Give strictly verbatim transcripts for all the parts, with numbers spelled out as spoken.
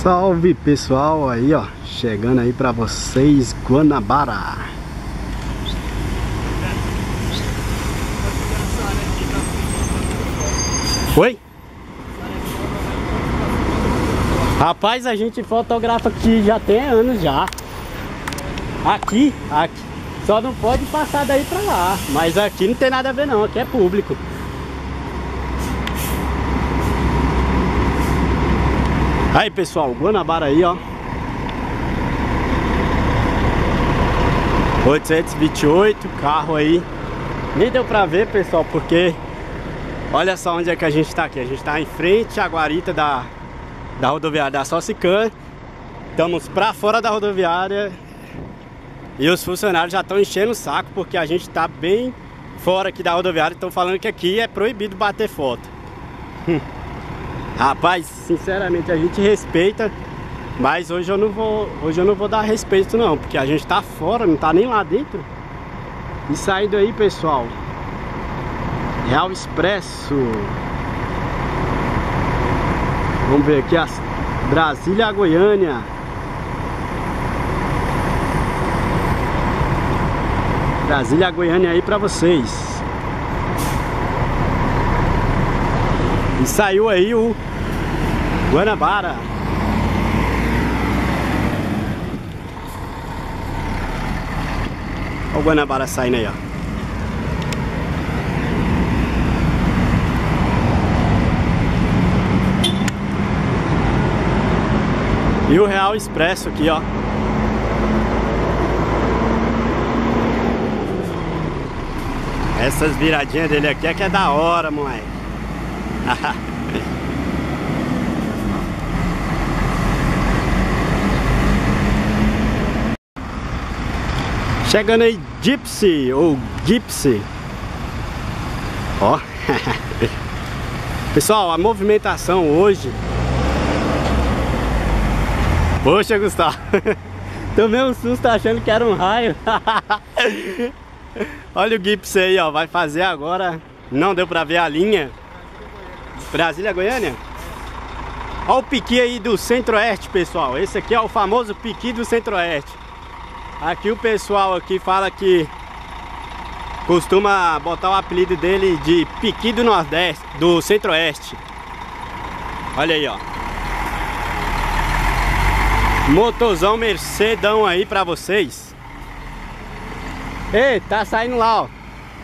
Salve pessoal, aí ó, chegando aí pra vocês, Guanabara. Oi? Rapaz, a gente fotografa aqui já tem anos já. Aqui, aqui. Só não pode passar daí pra lá. Mas aqui não tem nada a ver não, aqui é público. Aí pessoal, Guanabara aí ó, oitocentos e vinte e oito, carro aí. Nem deu pra ver pessoal, porque olha só onde é que a gente tá aqui. A gente tá em frente à guarita da, da rodoviária da Socican. Estamos pra fora da rodoviária e os funcionários já estão enchendo o saco, porque a gente tá bem fora aqui da rodoviária. Estão falando que aqui é proibido bater foto. Rapaz, sinceramente a gente respeita, mas hoje eu não vou, hoje eu não vou dar respeito não, porque a gente tá fora, não tá nem lá dentro. E saindo aí, pessoal, Real Expresso. Vamos ver aqui as Brasília a Goiânia. Brasília a Goiânia aí pra vocês. E saiu aí o Guanabara. Olha o Guanabara saindo aí, ó. E o Real Expresso aqui, ó. Essas viradinhas dele aqui é que é da hora, moleque. Chegando aí Gypsy ou Gypsy. Ó. Pessoal, a movimentação hoje. Poxa, Gustavo. Tomei um susto achando que era um raio. Olha o Gypsy aí, ó. Vai fazer agora. Não deu pra ver a linha. Brasília Goiânia. Olha o piqui aí do Centro-Oeste, pessoal. Esse aqui é o famoso piqui do Centro-Oeste. Aqui o pessoal aqui fala que costuma botar o apelido dele de piqui do Nordeste, do Centro-Oeste. Olha aí, ó. Motorzão Mercedão aí pra vocês. Ei, tá saindo lá, ó.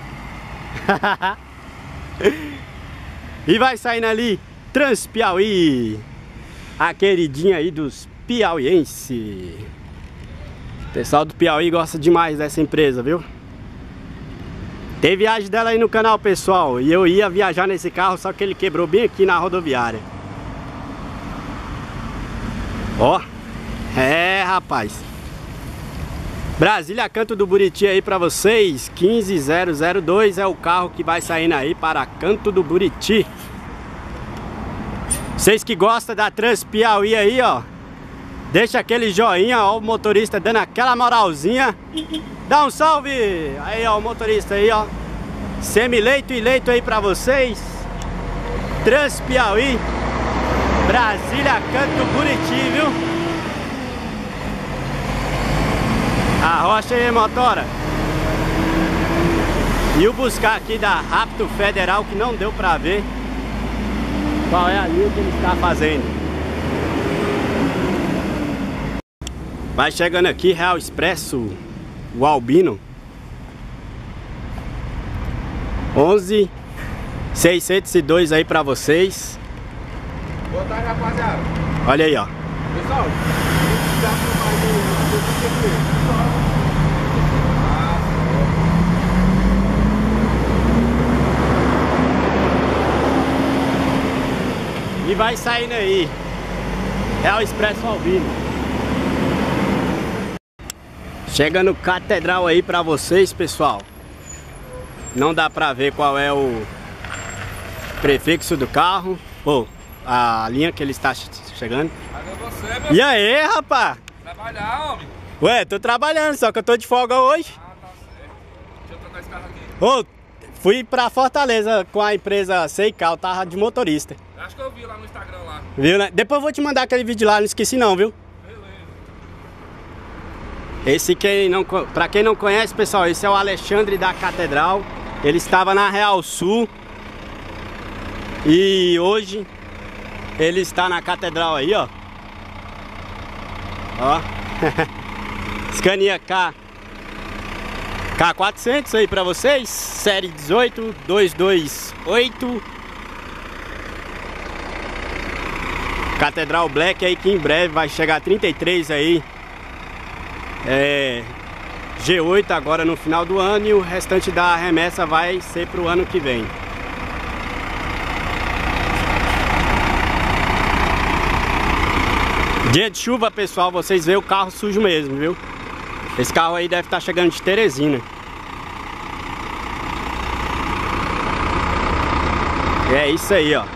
E vai saindo ali Transpiauí, a queridinha aí dos piauienses. O pessoal do Piauí gosta demais dessa empresa, viu? Tem viagem dela aí no canal, pessoal. E eu ia viajar nesse carro, só que ele quebrou bem aqui na rodoviária. Ó. É, rapaz. Brasília Canto do Buriti aí pra vocês. quinze zero zero dois é o carro que vai saindo aí para Canto do Buriti. Vocês que gostam da Transpiauí aí, ó, deixa aquele joinha, ó, o motorista dando aquela moralzinha. Dá um salve! Aí, ó, o motorista aí, ó. Semileito e leito aí pra vocês. Transpiauí, Brasília Canto do Buriti, viu? A rocha aí, motora. E o buscar aqui da Rápido Federal, que não deu pra ver qual é a linha que ele está fazendo. Vai chegando aqui Real Expresso, o Albino. onze seiscentos e dois aí pra vocês. Boa tarde, rapaziada. Olha aí, ó. Pessoal, já e vai saindo aí Real Expresso Albino. Chega no Catedral aí pra vocês, pessoal. Não dá pra ver qual é o prefixo do carro ou a linha que ele está chegando. Cadê você, meu? E aí, rapaz? Trabalhar, homem. Ué, tô trabalhando, só que eu tô de folga hoje. Ah, tá certo. Deixa eu trocar esse carro aqui. Ô, Fui pra Fortaleza com a empresa Seical, tava de motorista. Acho que eu vi lá no Instagram lá. Viu, né? Depois eu vou te mandar aquele vídeo lá, não esqueci não, viu? Beleza. Esse quem não, pra quem não conhece, pessoal, esse é o Alexandre da Catedral. Ele estava na Real Sul. E hoje ele está na Catedral aí, ó. Ó. Scania K K quatrocentos aí pra vocês. Série dezoito, duzentos e vinte e oito. Catedral Black aí que em breve vai chegar a trinta e três aí. É, G oito agora no final do ano e o restante da remessa vai ser pro ano que vem. Dia de chuva, pessoal, vocês veem o carro sujo mesmo, viu? Esse carro aí deve estar chegando de Teresina. É isso aí, ó.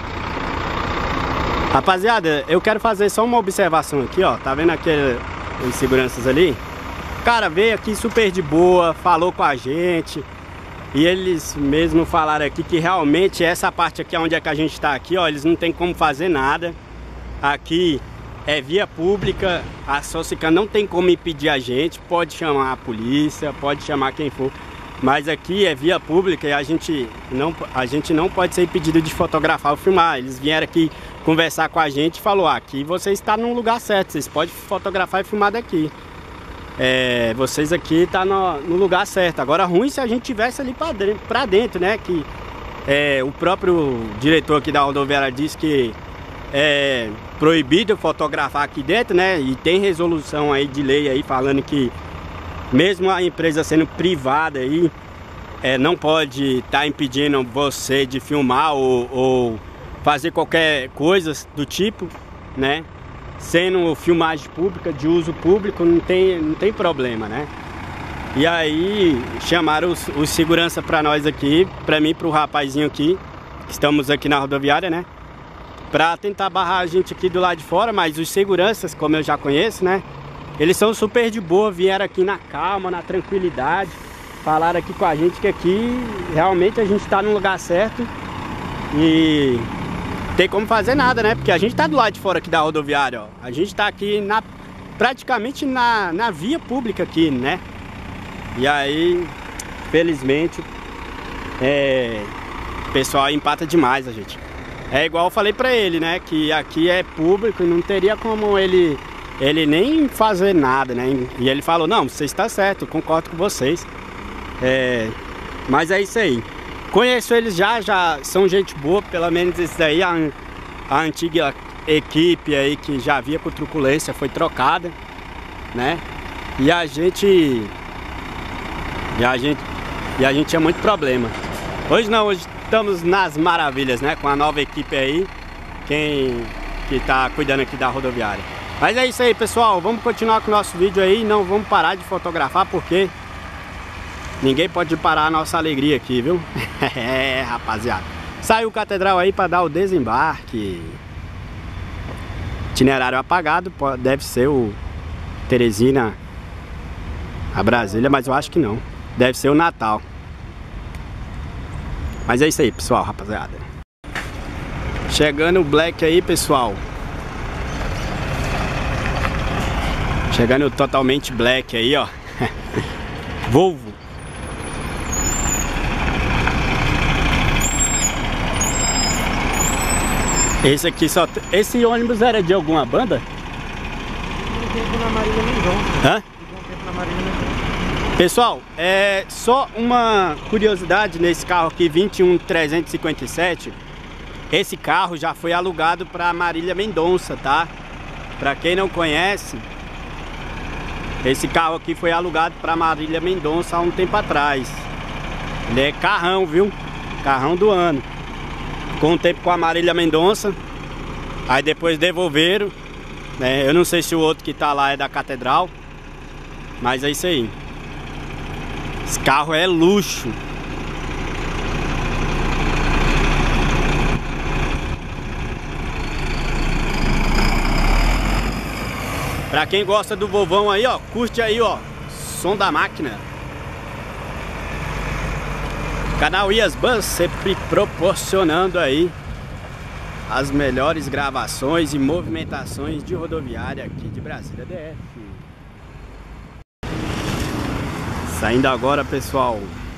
Rapaziada, eu quero fazer só uma observação aqui, ó. Tá vendo aqueles seguranças ali? O cara veio aqui super de boa, falou com a gente. E eles mesmo falaram aqui que realmente essa parte aqui, onde é que a gente tá aqui, ó, eles não tem como fazer nada. Aqui é via pública, a Socican não tem como impedir a gente. Pode chamar a polícia, pode chamar quem for. Mas aqui é via pública e a gente não, a gente não pode ser impedido de fotografar ou filmar. Eles vieram aqui conversar com a gente e falou: ah, aqui você está no lugar certo, vocês podem fotografar e filmar daqui. É, vocês aqui estão no, no lugar certo. Agora ruim se a gente tivesse ali para dentro, pra dentro, né? Que é, o próprio diretor aqui da rodoviária disse que é proibido fotografar aqui dentro, né? E tem resolução aí de lei aí falando que mesmo a empresa sendo privada aí, é, não pode estar tá impedindo você de filmar ou, ou fazer qualquer coisa do tipo, né? Sendo filmagem pública, de uso público, não tem, não tem problema, né? E aí chamaram os, os segurança para nós aqui, para mim, para o rapazinho aqui, que estamos aqui na rodoviária, né? Para tentar barrar a gente aqui do lado de fora, mas os seguranças, como eu já conheço, né? Eles são super de boa, vieram aqui na calma, na tranquilidade, falaram aqui com a gente que aqui realmente a gente está no lugar certo e tem como fazer nada, né? Porque a gente tá do lado de fora aqui da rodoviária, ó. A gente tá aqui na, praticamente na, na via pública aqui, né? E aí, felizmente, é, o pessoal empata demais a gente. É igual eu falei pra ele, né? Que aqui é público e não teria como ele, ele nem fazer nada, né? E ele falou: não, você está certo, eu concordo com vocês. É, mas é isso aí. Conheço eles já, já são gente boa, pelo menos esse daí, a, a antiga equipe aí que já havia com truculência foi trocada, né? E a gente, e a gente, e a gente tinha muito problema. Hoje não, hoje estamos nas maravilhas, né? Com a nova equipe aí, quem que tá cuidando aqui da rodoviária. Mas é isso aí, pessoal, vamos continuar com o nosso vídeo aí, não vamos parar de fotografar porque ninguém pode parar a nossa alegria aqui, viu? É, rapaziada. Saiu o Catedral aí para dar o desembarque. Itinerário apagado, deve ser o Teresina a Brasília, mas eu acho que não. Deve ser o Natal. Mas é isso aí, pessoal, rapaziada. Chegando o Black aí, pessoal. Chegando totalmente Black aí, ó. Volvo. Esse aqui só... Esse ônibus era de alguma banda? Um tempo na Marília Mendonça. Hã? Um tempo na Marília Mendonça. Pessoal, é só uma curiosidade nesse carro aqui, vinte e um trezentos e cinquenta e sete. Esse carro já foi alugado para Marília Mendonça, tá? Para quem não conhece, esse carro aqui foi alugado para Marília Mendonça há um tempo atrás. Ele é carrão, viu? Carrão do ano. Ficou um tempo com a Marília Mendonça, aí depois devolveram, né? Eu não sei se o outro que tá lá é da Catedral, mas é isso aí. Esse carro é luxo. Pra quem gosta do Volvão aí, ó, curte aí, ó, som da máquina. Canal Iasbus sempre proporcionando aí as melhores gravações e movimentações de rodoviária aqui de Brasília D F. Saindo agora, pessoal,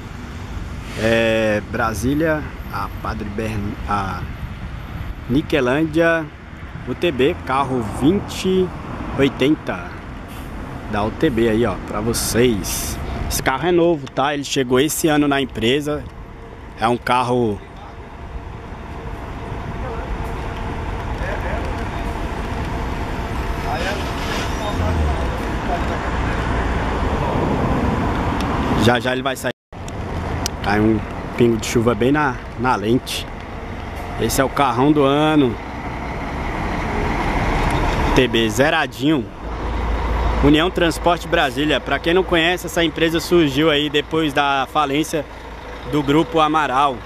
é Brasília, a Padre Bern, a Niquelândia, U T B, carro vinte oitenta da U T B aí, ó, pra vocês. Esse carro é novo, tá? Ele chegou esse ano na empresa. É um carro já já ele vai sair. Cai um pingo de chuva bem na, na lente. Esse é o carrão do ano. T B zeradinho. União Transporte Brasília. Para quem não conhece, essa empresa surgiu aí depois da falência do Grupo Amaral.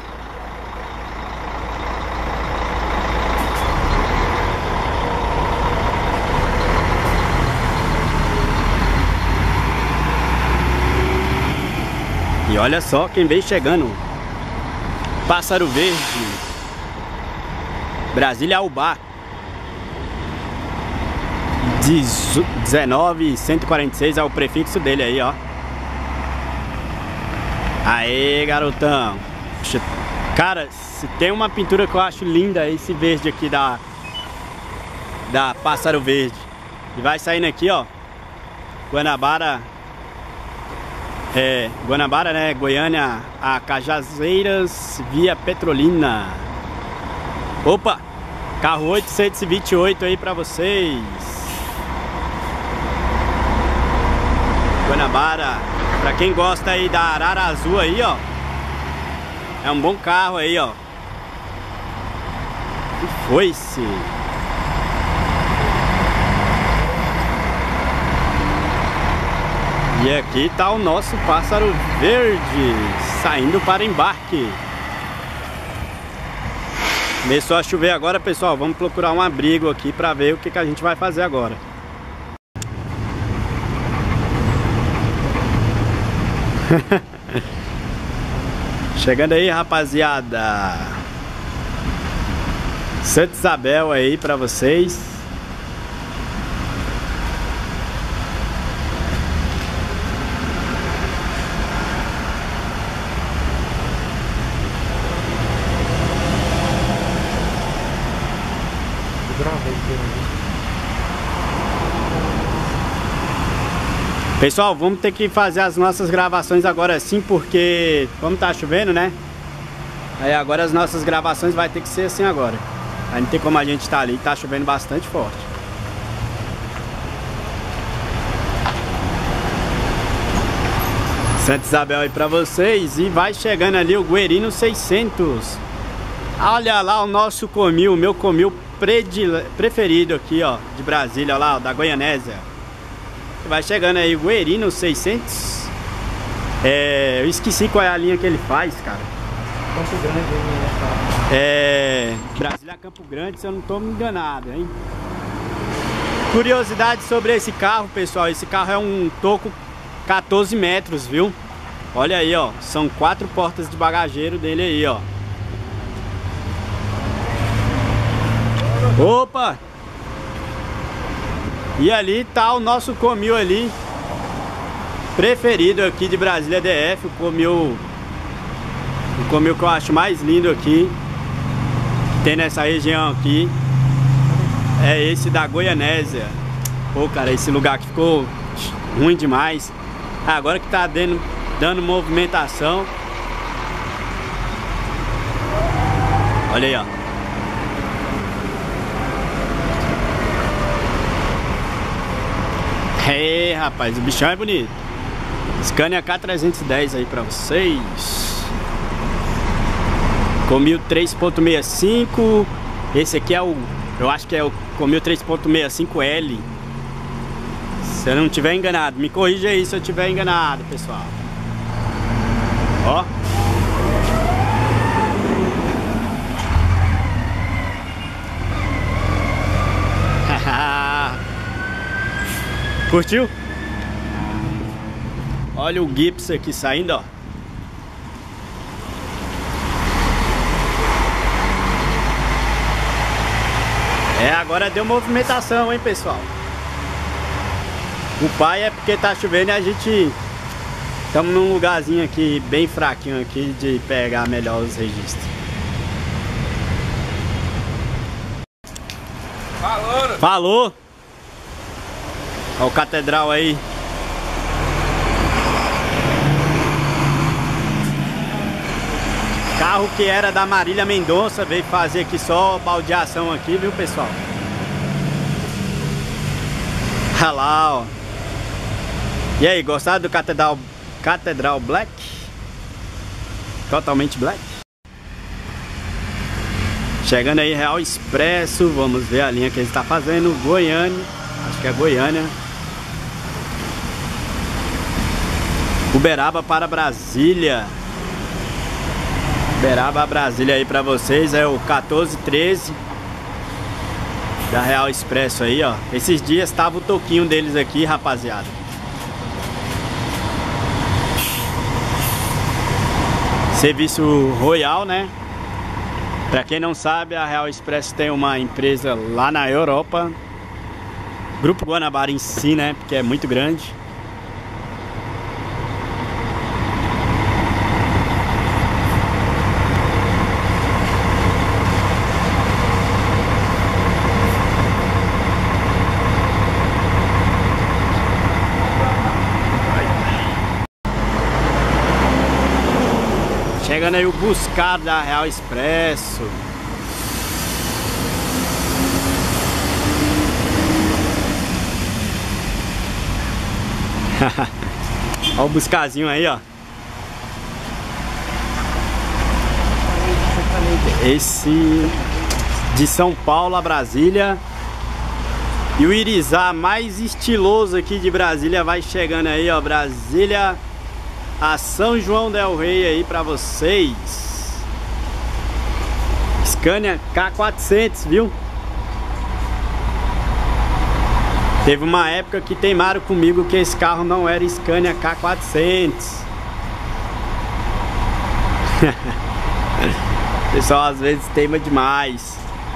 E olha só quem vem chegando. Pássaro Verde, Brasília Albá, dezenove cento e quarenta e seis é o prefixo dele aí, ó. Aê, garotão. Cara, se tem uma pintura que eu acho linda, é esse verde aqui da da Pássaro Verde. E vai saindo aqui, ó, Guanabara, é, Guanabara, né, Goiânia a Cajazeiras via Petrolina. Opa, carro oitocentos e vinte e oito aí pra vocês. Guanabara, pra quem gosta aí da Arara Azul aí, ó, é um bom carro aí, ó. E foi-se. E aqui tá o nosso Pássaro Verde saindo para embarque. Começou a chover agora, pessoal. Vamos procurar um abrigo aqui para ver o que, que a gente vai fazer agora. Chegando aí, rapaziada. Santa Isabel aí para vocês. Pessoal, vamos ter que fazer as nossas gravações agora sim, porque como tá chovendo, né? Aí agora as nossas gravações vai ter que ser assim agora. Aí não tem como a gente estar ali, tá chovendo bastante forte. Santa Isabel aí pra vocês. E vai chegando ali o Guerino seiscentos. Olha lá o nosso comil, o meu comil predile... preferido aqui, ó, de Brasília, ó lá, ó, da Goianésia. Vai chegando aí o Guerino seiscentos. É, eu esqueci qual é a linha que ele faz, cara. Campo Grande, né? É, Brasília Campo Grande, se eu não tô me enganado, hein? Curiosidade sobre esse carro, pessoal. Esse carro é um toco quatorze metros, viu? Olha aí, ó. São quatro portas de bagageiro dele aí, ó. Opa! E ali tá o nosso comil ali, preferido aqui de Brasília D F. O comil, o comil que eu acho mais lindo aqui, que tem nessa região aqui, é esse da Goianésia. Pô, cara, esse lugar aqui ficou ruim demais. Agora que tá dando, dando movimentação. Olha aí, ó. É, rapaz, o bichão é bonito. Scania K trezentos e dez aí pra vocês. Comil três ponto sessenta e cinco. Esse aqui é o, eu acho que é o Comil três ponto sessenta e cinco L. Se eu não tiver enganado, me corrija aí se eu tiver enganado, pessoal. Ó. Curtiu? Olha o Gips aqui saindo, ó. É, agora deu movimentação, hein, pessoal. O pai é porque tá chovendo e a gente estamos num lugarzinho aqui bem fraquinho aqui de pegar melhor os registros. Falou! Falou! Olha o catedral aí. Carro que era da Marília Mendonça veio fazer aqui só baldeação aqui, viu, pessoal? Olha lá, ó. E aí, gostaram do Catedral, Catedral Black? Totalmente black. Chegando aí, Real Expresso. Vamos ver a linha que ele está fazendo. Goiânia. Acho que é Goiânia. Uberaba para Brasília. Uberaba, Brasília aí pra vocês. É o quatorze treze da Real Expresso aí, ó. Esses dias tava o toquinho deles aqui, rapaziada. Serviço Royal, né? Pra quem não sabe, a Real Expresso tem uma empresa lá na Europa. Grupo Guanabara em si, né? Porque é muito grande. Chegando aí o Buscar da Real Expresso. Olha o Buscarzinho aí, ó. Esse de São Paulo a Brasília. E o Irizá mais estiloso aqui de Brasília vai chegando aí, ó. Brasília a São João del Rei aí pra vocês. Scania K quatrocentos, viu? Teve uma época que teimaram comigo que esse carro não era Scania K quatrocentos. O pessoal às vezes teima demais.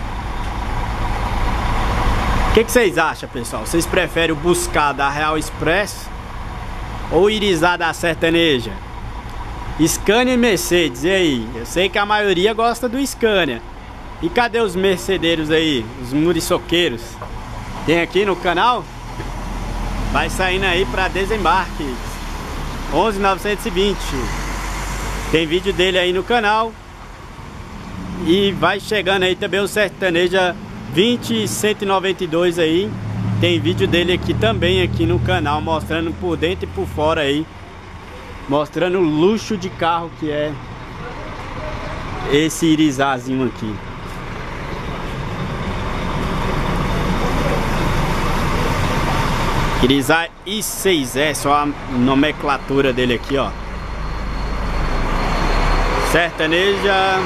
O que, que vocês acham, pessoal? Vocês preferem o Buscar da Real Expresso ou Irizá da Sertaneja? Scania e Mercedes, e aí? Eu sei que a maioria gosta do Scania. E cadê os mercedeiros aí? Os muriçoqueiros? Tem aqui no canal? Vai saindo aí pra desembarque onze novecentos e vinte. Tem vídeo dele aí no canal. E vai chegando aí também o Sertaneja vinte cento e noventa e dois aí. Tem vídeo dele aqui também aqui no canal, mostrando por dentro e por fora aí, mostrando o luxo de carro que é esse Irizázinho aqui. Irizá i seis S, ó, a nomenclatura dele aqui, ó. Sertaneja.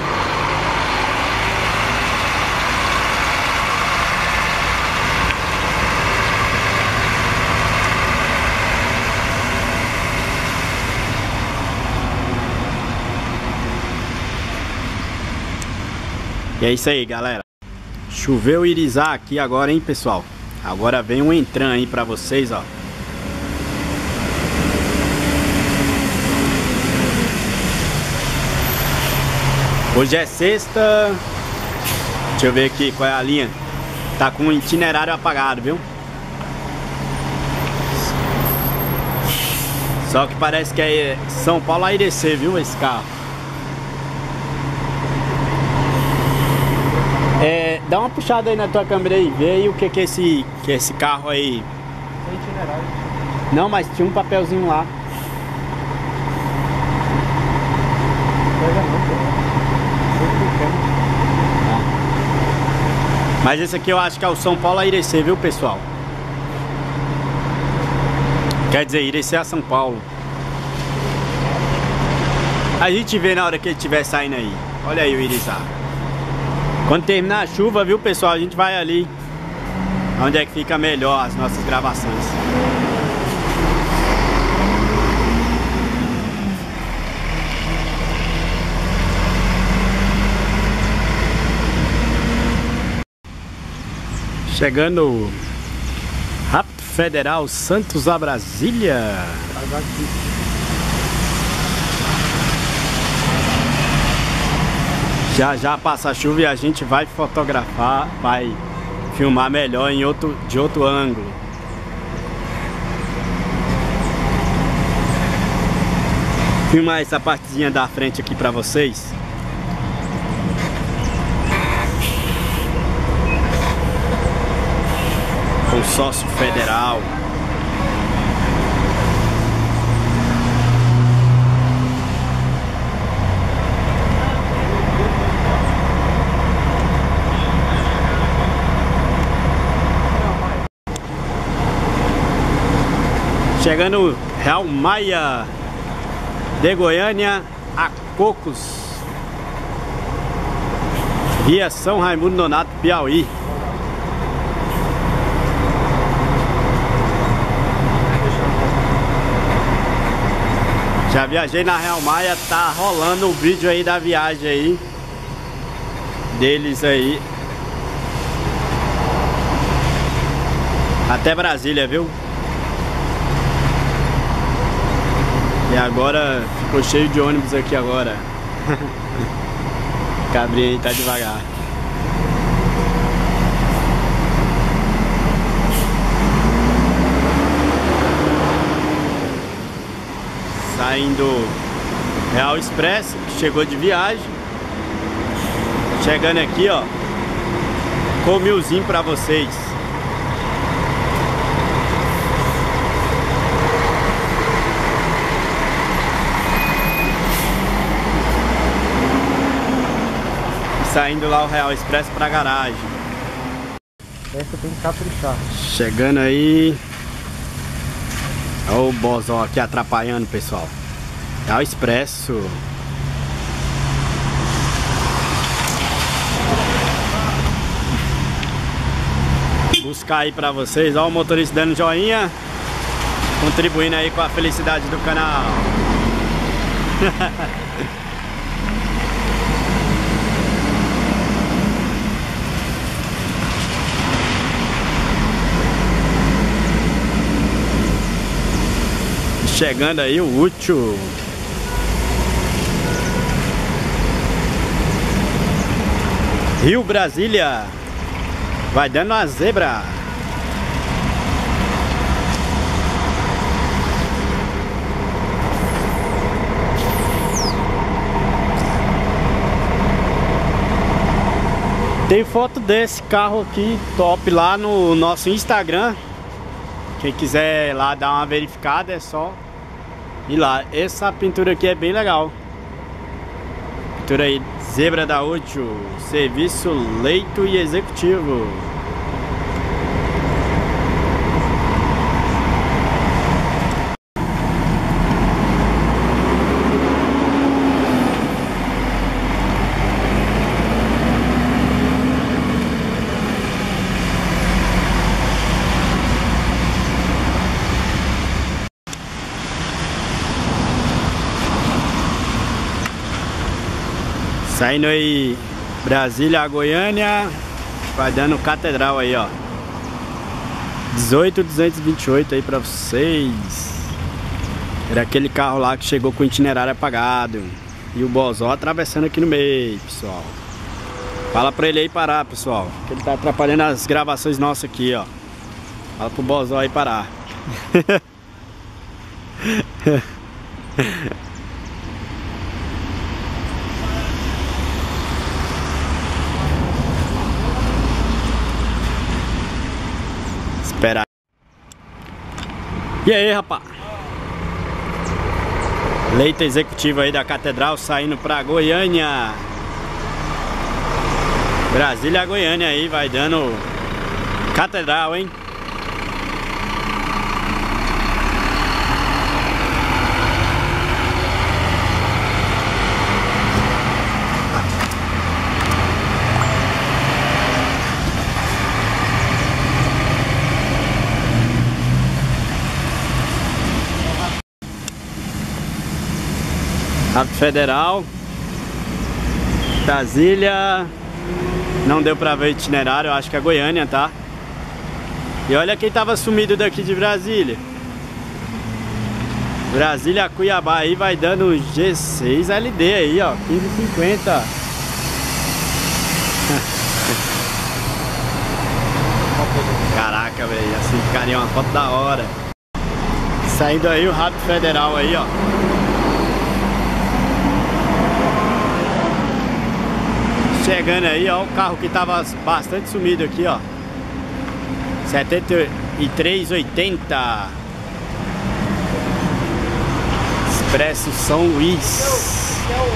E é isso aí, galera. Choveu Irizá aqui agora, hein, pessoal? Agora vem um Entran aí pra vocês, ó. Hoje é sexta. Deixa eu ver aqui qual é a linha. Tá com o itinerário apagado, viu? Só que parece que é São Paulo a Irecê, viu, esse carro. É, dá uma puxada aí na tua câmera aí, vê aí o que que é esse, que é esse carro aí. Sem itinerário. Não, mas tinha um papelzinho lá. Pega não, pô. Mas esse aqui eu acho que é o São Paulo a Irecê, viu, pessoal? Quer dizer, Irecê a São Paulo. A gente vê na hora que ele estiver saindo aí. Olha aí o Irizá. Quando terminar a chuva, viu, pessoal, a gente vai ali onde é que fica melhor as nossas gravações. Chegando Rápido Federal Santos a Brasília. Já já passa a chuva e a gente vai fotografar, vai filmar melhor em outro, de outro ângulo. Filmar essa partezinha da frente aqui pra vocês. Consórcio Federal. Chegando Real Maia de Goiânia a Cocos, via São Raimundo Nonato, Piauí. Já viajei na Real Maia, tá rolando o vídeo aí da viagem aí deles aí até Brasília, viu? E agora ficou cheio de ônibus aqui agora. Cabrinha aí tá devagar. Saindo Real Expresso, que chegou de viagem. Chegando aqui, ó, com milzinho pra vocês. Saindo lá o Real Expresso pra garagem. Essa tem que caprichar. Chegando aí. Olha o bozó aqui atrapalhando, pessoal. Real Expresso. Buscar aí pra vocês. Olha o motorista dando joinha, contribuindo aí com a felicidade do canal. Chegando aí o útil. Rio Brasília. Vai dando uma zebra. Tem foto desse carro aqui top lá no nosso Instagram. Quem quiser lá dar uma verificada é só ir lá. Essa pintura aqui é bem legal. Pintura aí, zebra da útil, serviço leito e executivo. Saindo aí Brasília a Goiânia, vai dando Catedral aí, ó. dezoito duzentos e vinte e oito aí pra vocês. Era aquele carro lá que chegou com o itinerário apagado. E o bozó atravessando aqui no meio, pessoal. Fala pra ele aí parar, pessoal, que ele tá atrapalhando as gravações nossas aqui, ó. Fala pro bozó aí parar. Esperar. E aí, rapaz? Leito executivo aí da Catedral saindo pra Goiânia. Brasília a Goiânia aí, vai dando Catedral, hein? Rápido Federal, Brasília, não deu pra ver o itinerário, eu acho que é Goiânia, tá? E olha quem tava sumido daqui de Brasília. Brasília Cuiabá aí vai dando G seis L D aí, ó, quinze e cinquenta. Caraca, velho, assim ficaria uma foto da hora. Saindo aí o Rápido Federal aí, ó. Chegando aí, ó, o carro que tava bastante sumido aqui, ó. setenta e três oitenta. Expresso São Luís.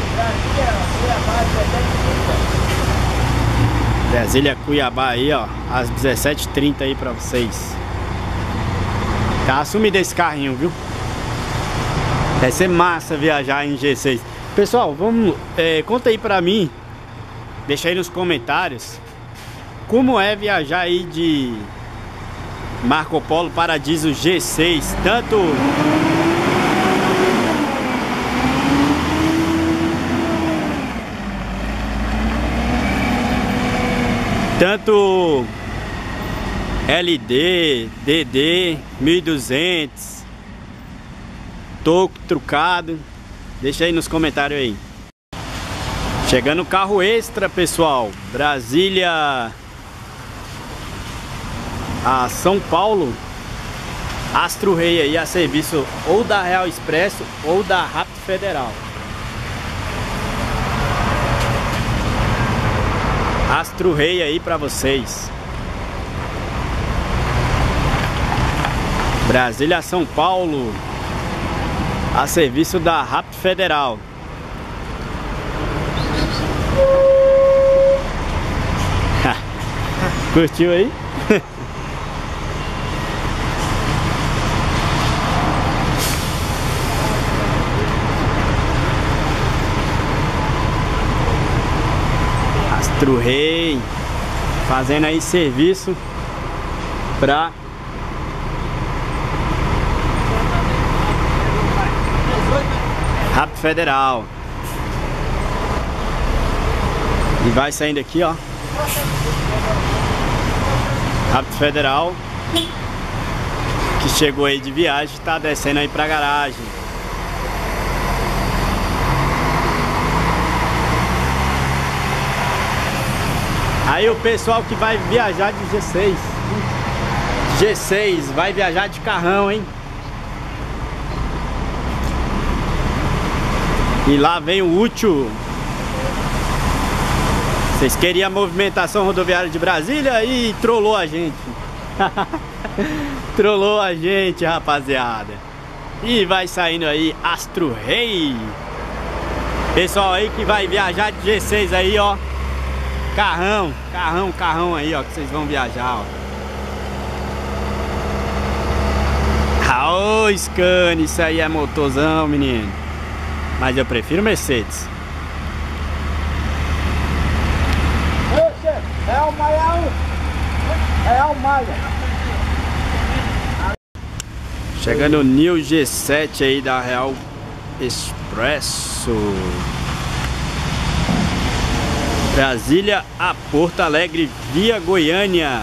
Brasília Cuiabá aí, ó, às dezessete e trinta aí pra vocês. Tá sumido esse carrinho, viu? Vai ser massa viajar em G seis. Pessoal, vamos, é, conta aí pra mim, deixa aí nos comentários, como é viajar aí de Marco Polo Paradiso G seis, tanto tanto L D, D D, mil e duzentos, toco trucado, deixa aí nos comentários aí. Chegando o carro extra, pessoal, Brasília a São Paulo, Astro Rei aí a serviço ou da Real Expresso ou da Rápido Federal. Astro Rei aí pra vocês. Brasília São Paulo a serviço da Rápido Federal. Curtiu aí? Astro Rei fazendo aí serviço pra Rápido Federal. E vai saindo aqui, ó, Rápido Federal, que chegou aí de viagem, tá descendo aí pra garagem. Aí o pessoal que vai viajar de G seis, G seis, vai viajar de carrão, hein? E lá vem o útil. Vocês queriam a movimentação rodoviária de Brasília e trollou a gente. Trollou a gente, rapaziada. E vai saindo aí Astro Rei. Pessoal aí que vai viajar de G seis aí, ó. Carrão, carrão, carrão aí, ó, que vocês vão viajar, ó. Ah, ô, Scania, isso aí é motorzão, menino. Mas eu prefiro Mercedes. É o Maia, é o Maia. Chegando o New G sete aí da Real Expresso. Brasília a Porto Alegre via Goiânia.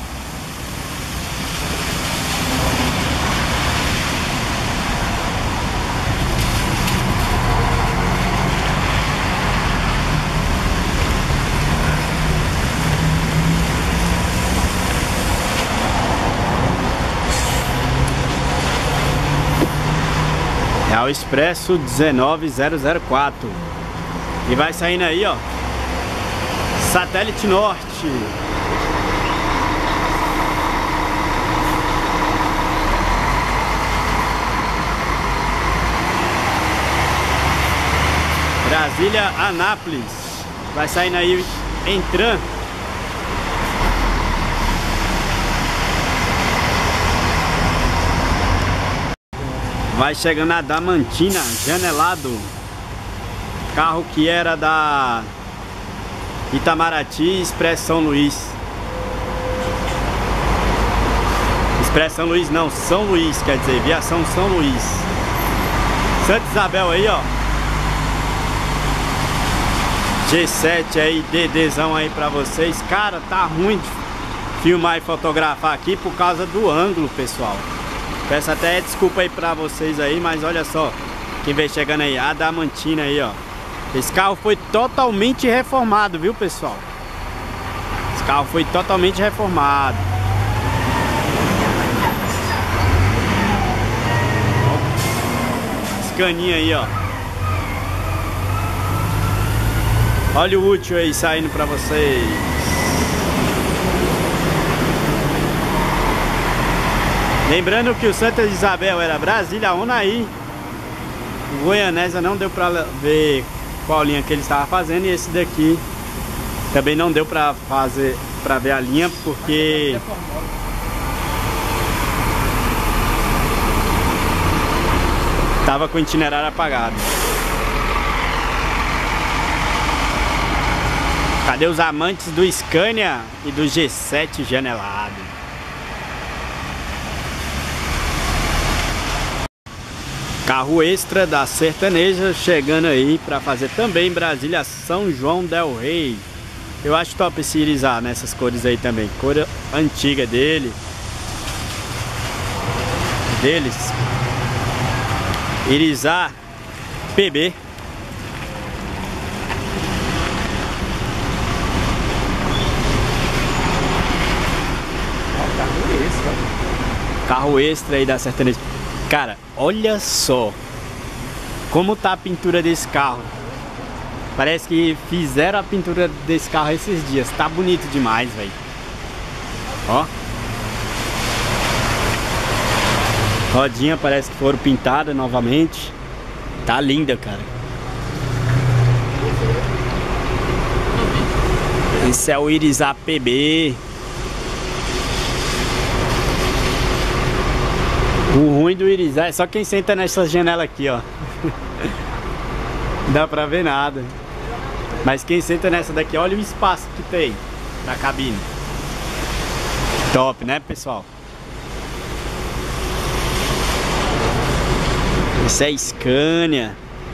Real Expresso dezenove zero zero quatro. E vai saindo aí, ó, Satélite Norte. Brasília Anápolis. Vai saindo aí Entran. Vai chegando a Damantina, Janelado. Carro que era da Itamaraty, Expresso São Luís. Expresso São Luís não, São Luís, quer dizer, Viação São Luís. Santa Isabel aí, ó. G sete aí, DDzão aí pra vocês. Cara, tá ruim filmar e fotografar aqui por causa do ângulo, pessoal. Peço até desculpa aí pra vocês aí, mas olha só, quem vem chegando aí, a Adamantina aí, ó. Esse carro foi totalmente reformado, viu, pessoal? Esse carro foi totalmente reformado. Caninha aí, ó. Olha o útil aí saindo pra vocês. Lembrando que o Santa Isabel era Brasília Unaí. O Goianésia não deu pra ver qual linha que ele estava fazendo. E esse daqui também não deu pra fazer, pra ver a linha, porque tava com o itinerário apagado. Cadê os amantes do Scania e do G sete janelado? Carro extra da Sertaneja chegando aí para fazer também Brasília São João del Rei. Eu acho top esse irisar nessas cores aí também. Cor antiga dele. Deles. Irisar P B. Carro extra. Carro extra aí da Sertaneja. Cara, olha só como tá a pintura desse carro. Parece que fizeram a pintura desse carro esses dias. Tá bonito demais, velho. Ó. Rodinha parece que foram pintadas novamente. Tá linda, cara. Esse é o Irisar P B. O ruim do Irisar é só quem senta nessa janela aqui, ó. Não dá pra ver nada. Mas quem senta nessa daqui, olha o espaço que tem na cabine. Top, né, pessoal? Isso é Scania.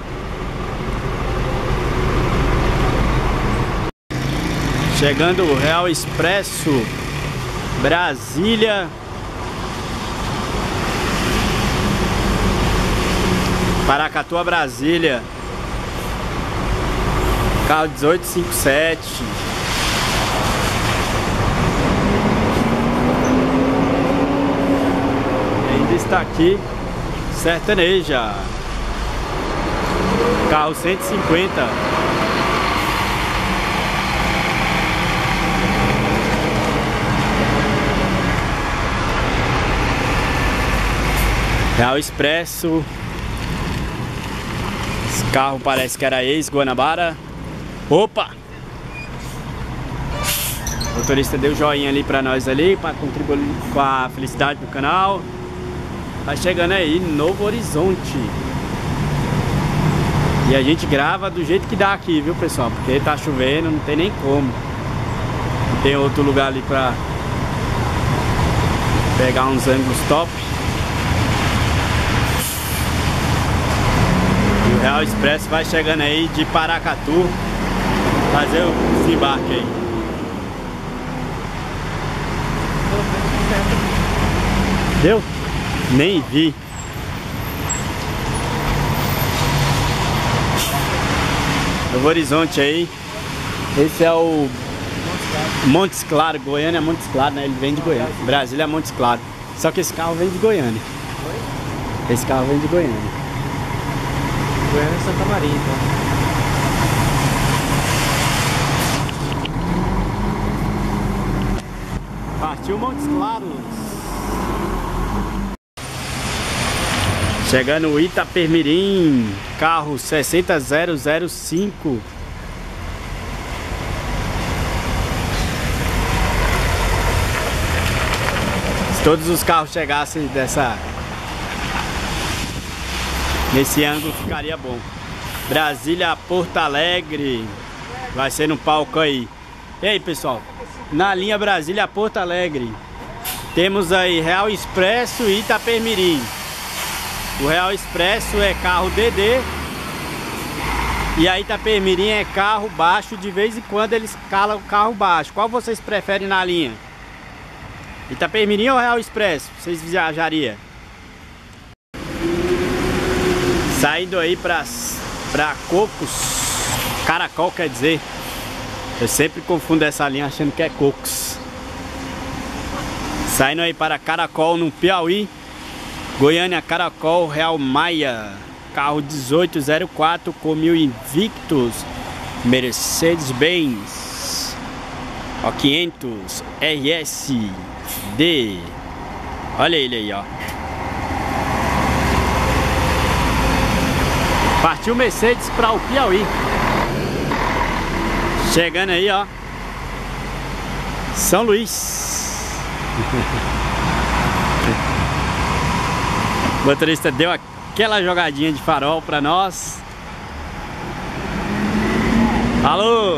Chegando o Real Expresso Brasília Paracatu a Brasília. Carro dezoito cinquenta e sete. Ainda está aqui Sertaneja. Carro cento e cinquenta. Real Expresso. Esse carro parece que era ex-Guanabara. Opa! O motorista deu joinha ali pra nós ali, pra contribuir com a felicidade do canal. Tá chegando aí, Novo Horizonte. E a gente grava do jeito que dá aqui, viu, pessoal? Porque tá chovendo, não tem nem como. Não tem outro lugar ali pra pegar uns ângulos top. E o Real Expresso vai chegando aí de Paracatu fazer o desembarque aí. Deu? Nem vi. Novo Horizonte aí. Esse é o Montes Claros, Goiânia é Montes Claros, né? Ele vem de Goiânia. Brasília é Montes Claros. Só que esse carro vem de Goiânia. Esse carro vem de Goiânia. Goiânia é Santa Maria, então. Partiu Montes Claros. Chegando o Itapermirim, carro sessenta zero zero cinco. Se todos os carros chegassem dessa nesse ângulo ficaria bom. Brasília Porto Alegre vai ser no palco aí. E aí, pessoal, na linha Brasília Porto Alegre temos aí Real Expresso e Itapermirim. O Real Expresso é carro D D e a Itapermirim é carro baixo. De vez em quando eles escalam o carro baixo. Qual vocês preferem na linha? Itapemirim ou Real Expresso? Vocês viajariam? Saindo aí pra, pra Cocos. Caracol quer dizer. Eu sempre confundo essa linha achando que é Cocos. Saindo aí para Caracol no Piauí. Goiânia, Caracol, Real Maia. Carro dezoito zero quatro com mil invictos. Mercedes-Benz. Ó, quinhentos R S D. Olha ele aí, ó. Partiu Mercedes para o Piauí. Chegando aí, ó. São Luís. O motorista deu aquela jogadinha de farol para nós. Alô!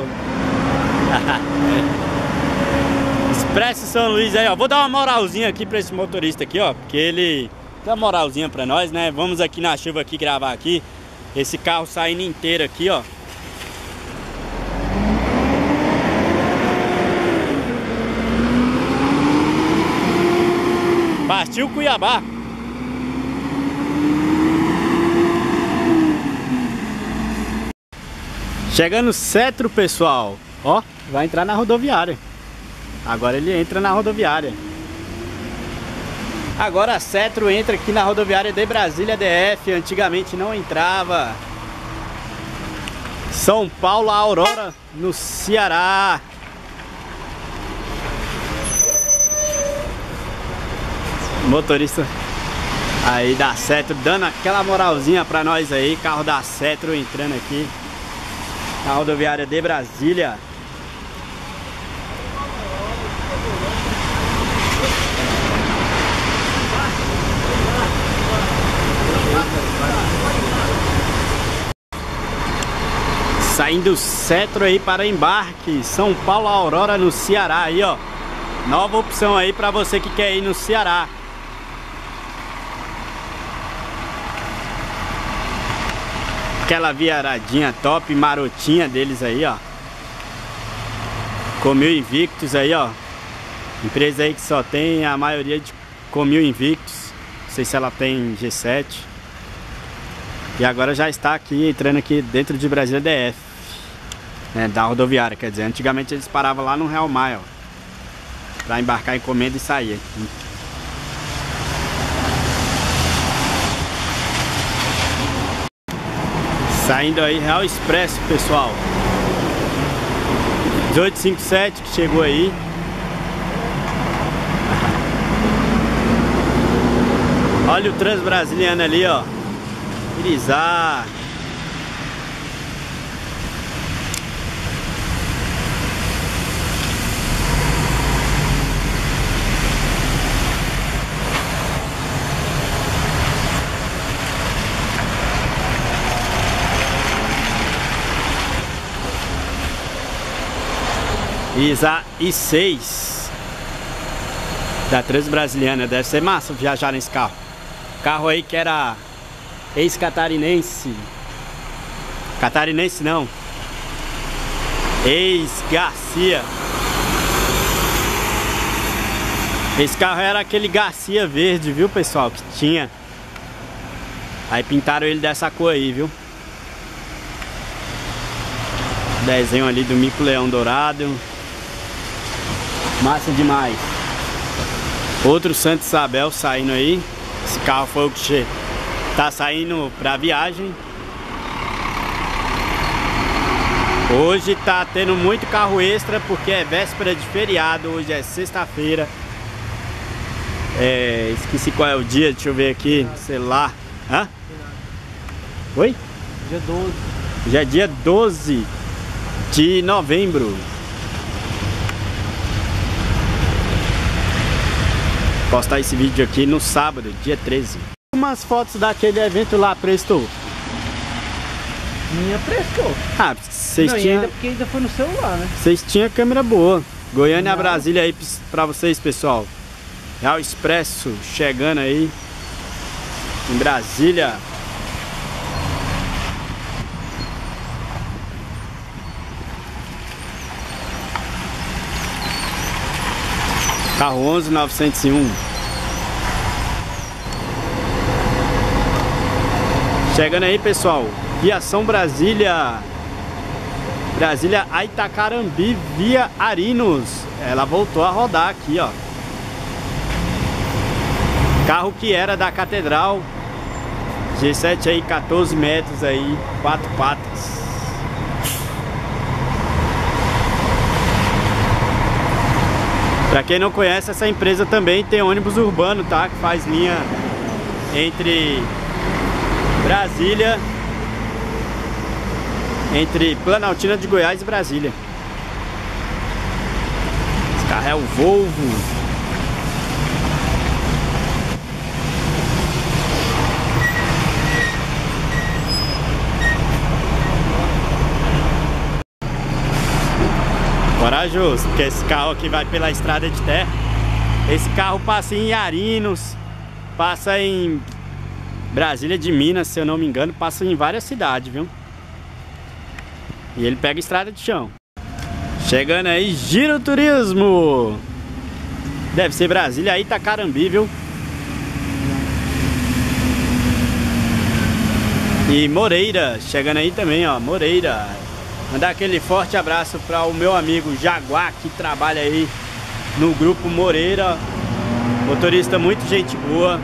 Expresso São Luís aí, ó. Vou dar uma moralzinha aqui para esse motorista aqui, ó, porque ele dá uma moralzinha para nós, né? Vamos aqui na chuva aqui gravar aqui. Esse carro saindo inteiro aqui, ó. Partiu Cuiabá. Chegando no Cetro, pessoal. Ó, vai entrar na rodoviária. Agora ele entra na rodoviária. Agora a Cetro entra aqui na rodoviária de Brasília D F. Antigamente não entrava. São Paulo, Aurora, no Ceará. Motorista aí da Cetro dando aquela moralzinha pra nós aí. Carro da Cetro entrando aqui na rodoviária de Brasília. Saindo Cetro aí para embarque. São Paulo, Aurora, no Ceará aí, ó. Nova opção aí para você que quer ir no Ceará. Aquela viaradinha top, marotinha deles aí, ó. Com mil invictos aí, ó. Empresa aí que só tem a maioria de com mil invictos. Não sei se ela tem G sete. E agora já está aqui, entrando aqui dentro de Brasília D F, né, da rodoviária, quer dizer. Antigamente eles paravam lá no Real Maia, ó, pra embarcar encomenda e sair. Saindo aí, Real Expresso, pessoal. dezoito cinquenta e sete que chegou aí. Olha o Transbrasiliano ali, ó. Irizar. Isa I seis da Transbrasiliana. Deve ser massa viajar nesse carro. Carro aí que era ex-catarinense. Catarinense não, ex-Garcia. Esse carro era aquele Garcia verde, viu, pessoal, que tinha. Aí pintaram ele dessa cor aí, viu. Desenho ali do Mico Leão Dourado. Massa demais. Outro Santa Isabel saindo aí. Esse carro foi o que tá saindo pra viagem. Hoje tá tendo muito carro extra porque é véspera de feriado. Hoje é sexta-feira. É, esqueci qual é o dia, deixa eu ver aqui, sei lá. Hã? Oi? Dia doze. Já é dia doze de novembro. Postar esse vídeo aqui no sábado, dia treze. Umas fotos daquele evento lá, prestou? Minha prestou. Ah, vocês Não, tinham. ainda porque ainda foi no celular, né? Vocês tinham câmera boa. Goiânia a Não. Brasília aí pra vocês, pessoal. Real Expresso chegando aí em Brasília. Carro onze novecentos e um. Chegando aí, pessoal, Viação Brasília, Brasília a Itacarambi via Arinos. Ela voltou a rodar aqui, ó. Carro que era da Catedral, G sete aí, quatorze metros aí, quatro patas. Pra quem não conhece, essa empresa também tem ônibus urbano, tá? Que faz linha entre Brasília, entre Planaltina de Goiás e Brasília. Esse carro é o Volvo. Corajoso, porque esse carro aqui vai pela estrada de terra. Esse carro passa em Arinos, passa em Brasília de Minas, se eu não me engano, passa em várias cidades, viu? E ele pega estrada de chão. Chegando aí, Giro Turismo. Deve ser Brasília aí, Itacarambi, viu? E Moreira, chegando aí também, ó, Moreira. Mandar aquele forte abraço para o meu amigo Jaguar, que trabalha aí no grupo Moreira. Motorista muito gente boa.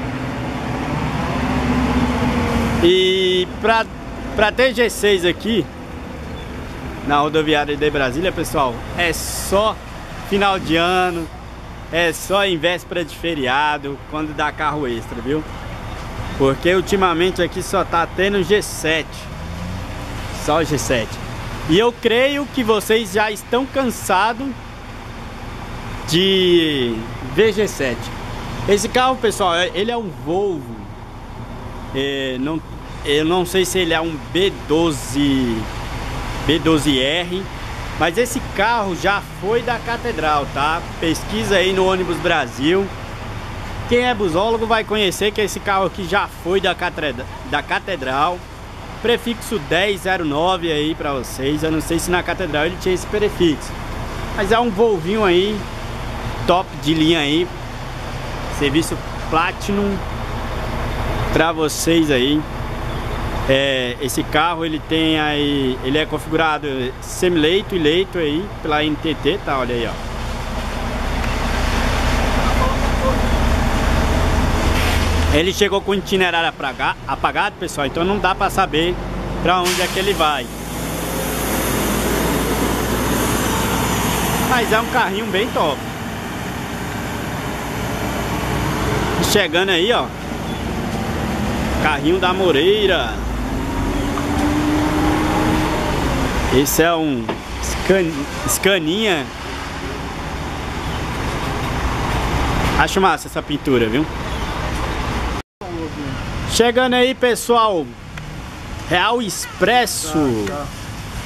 E pra, pra ter G seis aqui na rodoviária de Brasília, pessoal, é só final de ano, é só em véspera de feriado, quando dá carro extra, viu? Porque ultimamente aqui só tá tendo G sete. Só o G sete. E eu creio que vocês já estão cansados de ver G sete. Esse carro, pessoal, ele é um Volvo. É, não, eu não sei se ele é um B doze B doze R, mas esse carro já foi da Catedral, tá? Pesquisa aí no Ônibus Brasil. Quem é busólogo vai conhecer que esse carro aqui já foi da Catedral, da Catedral. Prefixo dez zero nove aí pra vocês. Eu não sei se na Catedral ele tinha esse prefixo, mas é um Volvinho aí, top de linha aí. Serviço Platinum pra vocês aí. É, esse carro ele tem aí, ele é configurado semileito e leito aí pela N T T, tá? Olha aí, ó. Ele chegou com o itinerário apagado, pessoal, então não dá pra saber pra onde é que ele vai. Mas é um carrinho bem top. E chegando aí, ó, carrinho da Moreira. Esse é um Scan... Scania. Acho massa essa pintura, viu? Chegando aí, pessoal, Real Expresso. Tá, tá.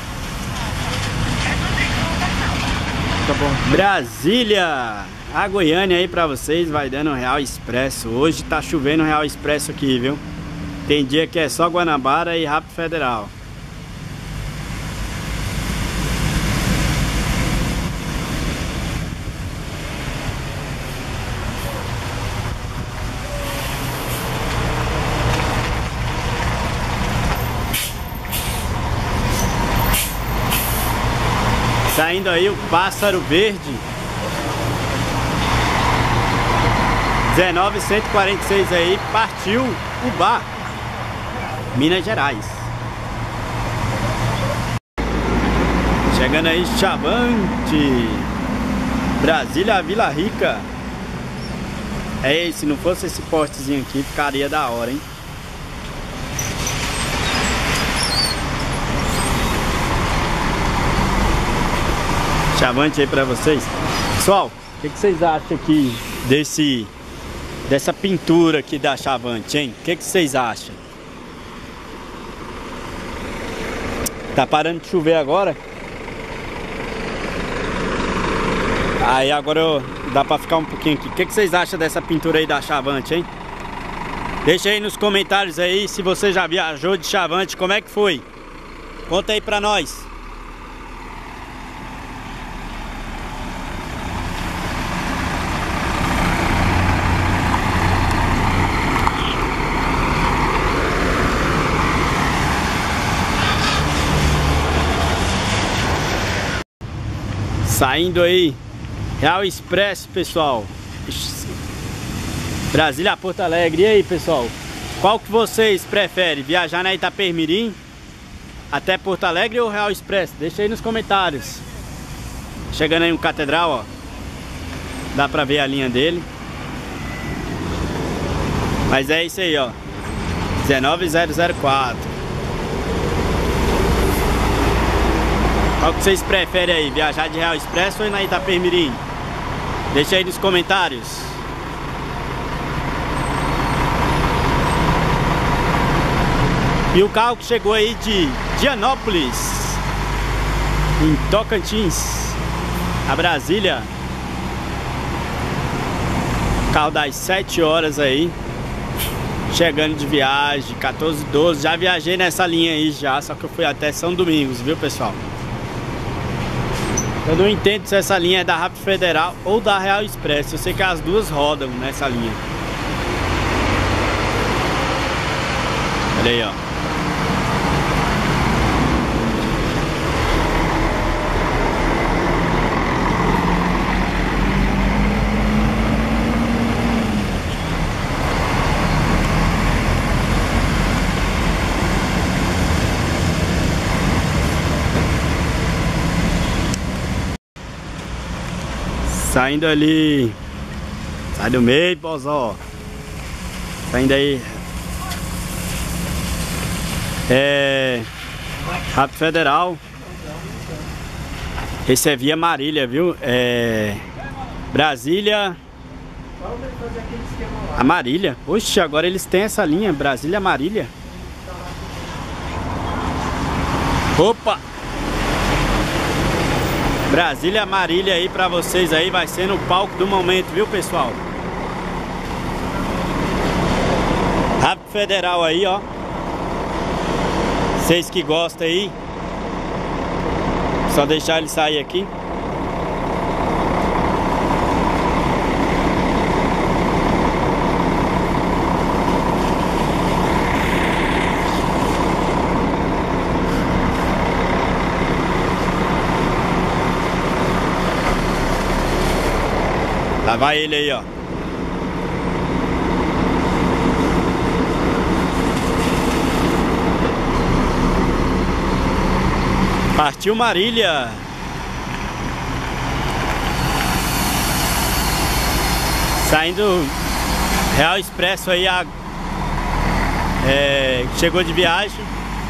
Tá bom. Brasília, a Goiânia aí pra vocês, vai dando Real Expresso. Hoje tá chovendo Real Expresso aqui, viu? Tem dia que é só Guanabara e Rápido Federal. Saindo aí o Pássaro Verde dezenove cento e quarenta e seis aí, partiu Ubá, Minas Gerais. Chegando aí Chavante, Brasília, Vila Rica. É, se não fosse esse postezinho aqui, ficaria da hora, hein? Chavante aí pra vocês. Pessoal, o que, que vocês acham aqui desse dessa pintura aqui da Chavante, hein? O que, que vocês acham? Tá parando de chover agora. Aí agora eu, dá pra ficar um pouquinho aqui. O que, que vocês acham dessa pintura aí da Chavante, hein? Deixa aí nos comentários aí se você já viajou de Chavante, como é que foi? Conta aí pra nós. Saindo aí, Real Expresso, pessoal. Brasília a Porto Alegre. E aí, pessoal? Qual que vocês preferem? Viajar na Itapemirim até Porto Alegre ou Real Expresso? Deixa aí nos comentários. Chegando aí um Catedral, ó. Dá pra ver a linha dele. Mas é isso aí, ó. dezenove zero zero quatro. Qual que vocês preferem aí? Viajar de Real Expresso ou na Itapemirim? Deixa aí nos comentários. E o carro que chegou aí de Dianópolis, em Tocantins, a Brasília. Carro das sete horas aí. Chegando de viagem, quatorze, doze. Já viajei nessa linha aí já, só que eu fui até São Domingos, viu, pessoal? Eu não entendo se essa linha é da Rápido Federal ou da Real Expresso. Eu sei que as duas rodam nessa linha. Olha aí, ó. Saindo ali. Sai do meio, pozó. Saindo aí. É. Rápido Federal. Esse é via Marília, viu? É. Brasília. A Marília. Oxe, agora eles têm essa linha. Brasília Marília. Opa! Brasília Marília aí pra vocês aí, vai ser no palco do momento, viu, pessoal? Rápido Federal aí, ó. Vocês que gostam aí, só deixar ele sair aqui. Lá vai ele aí, ó. Partiu Marília. Saindo Real Expresso aí, a, é, chegou de viagem.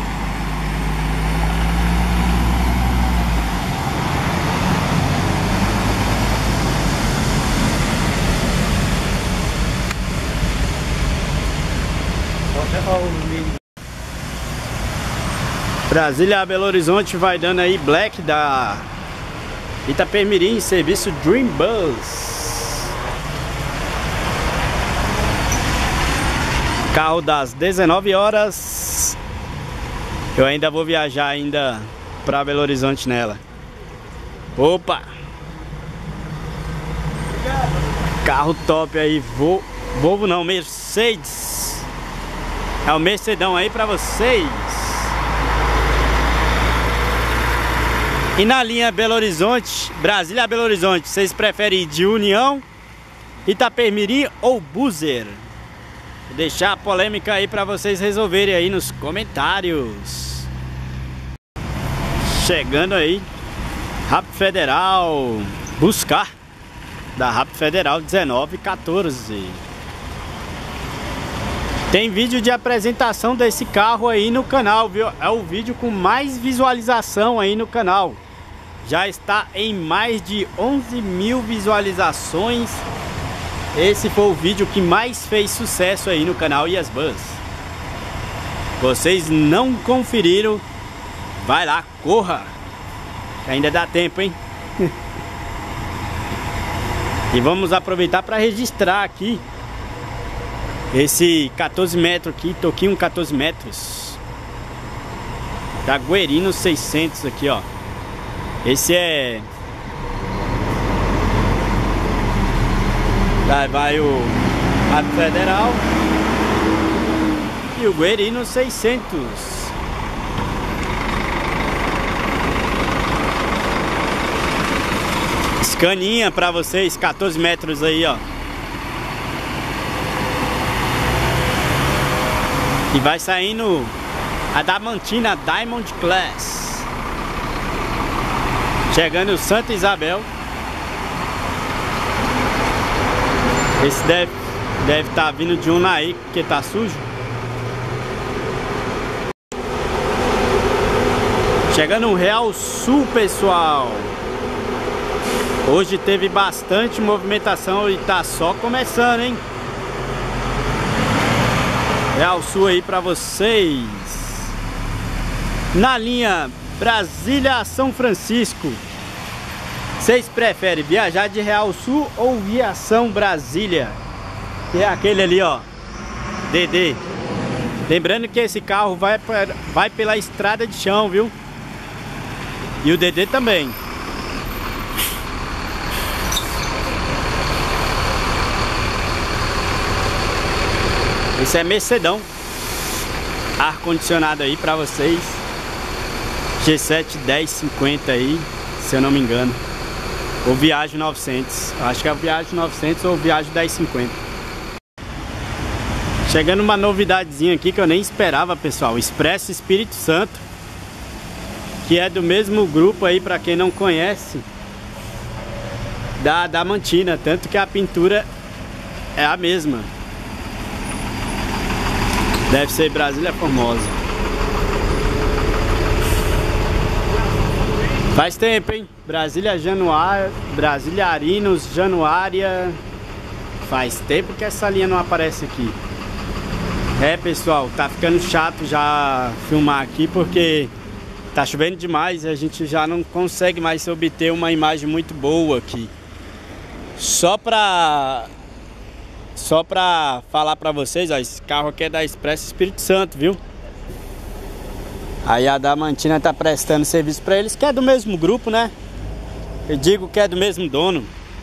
Brasília a Belo Horizonte vai dando aí Black da Itapemirim, serviço Dream Bus. Carro das dezenove horas. Eu ainda vou viajar ainda para Belo Horizonte nela. Opa! Carro top aí, Vo Volvo não, Mercedes. É o Mercedão aí para vocês. E na linha Belo Horizonte, Brasília Belo Horizonte, vocês preferem ir de União, Itapemirim ou Buzer? Vou deixar a polêmica aí para vocês resolverem aí nos comentários. Chegando aí, Rápido Federal, buscar da Rápido Federal dezenove quatorze. Tem vídeo de apresentação desse carro aí no canal, viu? É o vídeo com mais visualização aí no canal. Já está em mais de onze mil visualizações. Esse foi o vídeo que mais fez sucesso aí no canal Yasbus. Vocês não conferiram? Vai lá, corra! Ainda dá tempo, hein? E vamos aproveitar para registrar aqui esse quatorze metros aqui, toquinho quatorze metros da Guerino seiscentos aqui, ó. Esse é... Lá vai o Rápido Federal e o Guerino seiscentos. Scania pra vocês, quatorze metros aí, ó. E vai saindo a Adamantina Diamond Class. Chegando o Santa Isabel. Esse deve deve estar tá vindo de um aí, porque tá sujo. Chegando o Real Sul, pessoal. Hoje teve bastante movimentação e tá só começando, hein? Real Sul aí pra vocês. Na linha Brasília São Francisco, vocês preferem viajar de Real Sul ou Viação Brasília? Que é aquele ali, ó, D D. Lembrando que esse carro vai, pra, vai pela estrada de chão, viu? E o D D também. Esse é Mercedão. Ar-condicionado aí pra vocês. G sete dez cinquenta aí, se eu não me engano. Ou Viagem novecentos. Acho que é o Viagem novecentos ou o Viagem dez cinquenta. Chegando uma novidadezinha aqui que eu nem esperava, pessoal. Expresso Espírito Santo, que é do mesmo grupo aí, pra quem não conhece, da Adamantina. Tanto que a pintura é a mesma. Deve ser Brasília Formosa. Faz tempo, hein? Brasília Januária, Brasília Arinos, Januária. Faz tempo que essa linha não aparece aqui. É, pessoal, tá ficando chato já filmar aqui porque tá chovendo demais e a gente já não consegue mais obter uma imagem muito boa aqui. Só pra... Só pra falar pra vocês, ó, esse carro aqui é da Expresso Espírito Santo, viu? Aí a Adamantina tá prestando serviço pra eles, que é do mesmo grupo, né? Eu digo que é do mesmo dono.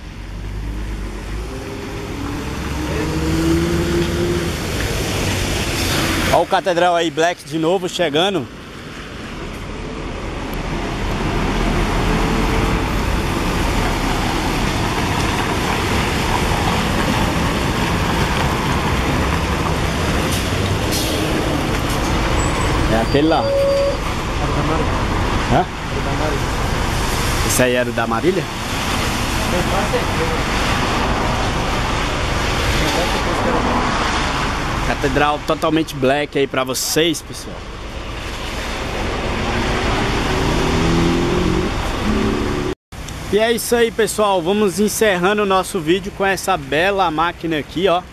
Ó o Catedral aí, Black de novo, chegando. É aquele lá. Hã? Esse aí era o da Marília? Catedral totalmente black aí pra vocês, pessoal. E é isso aí, pessoal. Vamos encerrando o nosso vídeo com essa bela máquina aqui, ó.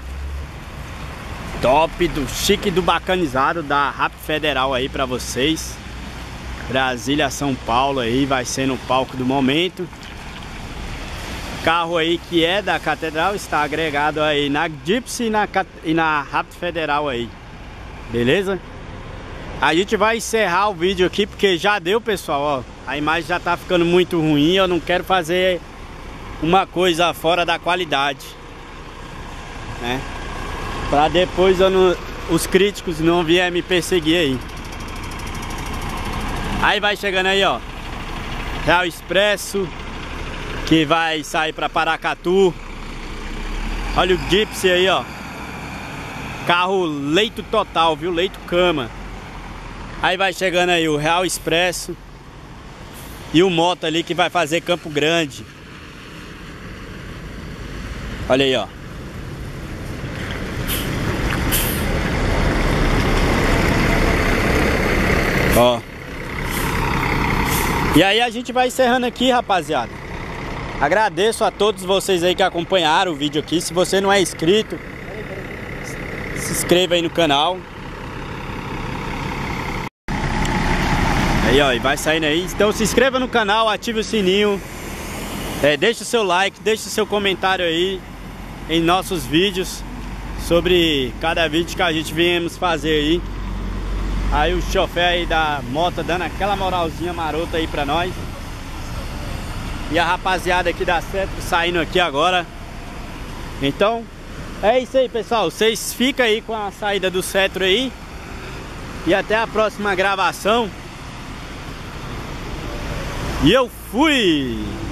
Top, do chique, do bacanizado da Rap Federal aí pra vocês. Brasília, São Paulo aí, vai ser no palco do momento. Carro aí que é da Catedral, está agregado aí na Gypsy e na, e na Rap Federal aí. Beleza? A gente vai encerrar o vídeo aqui porque já deu, pessoal, ó. A imagem já tá ficando muito ruim, eu não quero fazer uma coisa fora da qualidade, né? Pra depois eu não, os críticos não vierem me perseguir aí. Aí vai chegando aí, ó, Real Expresso, que vai sair pra Paracatu. Olha o Gypsy aí, ó. Carro leito total, viu? Leito cama. Aí vai chegando aí o Real Expresso. E o moto ali que vai fazer Campo Grande. Olha aí, ó. Ó. E aí a gente vai encerrando aqui, rapaziada. Agradeço a todos vocês aí que acompanharam o vídeo aqui. Se você não é inscrito, se inscreva aí no canal. Aí, ó, e vai saindo aí. Então se inscreva no canal, ative o sininho. É, deixe o seu like, deixe o seu comentário aí em nossos vídeos, sobre cada vídeo que a gente viemos fazer aí. Aí o chofer aí da moto dando aquela moralzinha marota aí pra nós. E a rapaziada aqui da Cetro saindo aqui agora. Então, é isso aí, pessoal. Vocês ficam aí com a saída do Cetro aí. E até a próxima gravação. E eu fui!